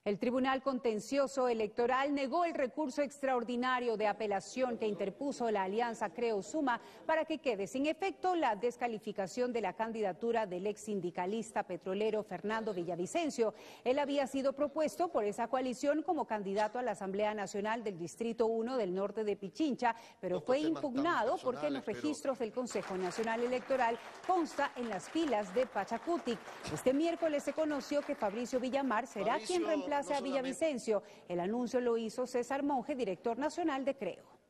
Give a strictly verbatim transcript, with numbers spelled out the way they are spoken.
El Tribunal Contencioso Electoral negó el recurso extraordinario de apelación que interpuso la alianza Creo-Suma para que quede sin efecto la descalificación de la candidatura del ex sindicalista petrolero Fernando Villavicencio. Él había sido propuesto por esa coalición como candidato a la Asamblea Nacional del Distrito uno del norte de Pichincha, pero fue impugnado porque en los registros del Consejo Nacional Electoral consta en las filas de Pachacutic. Este miércoles se conoció que Fabricio Villamar será quien reemplace a Villavicencio. El anuncio lo hizo César Monge, director nacional de Creo.